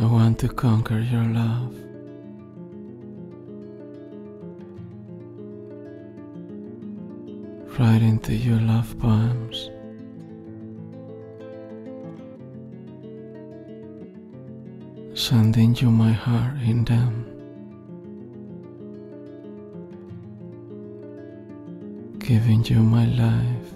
I want to conquer your love. Writing to you love poems. Sending you my heart in them. Giving you my life.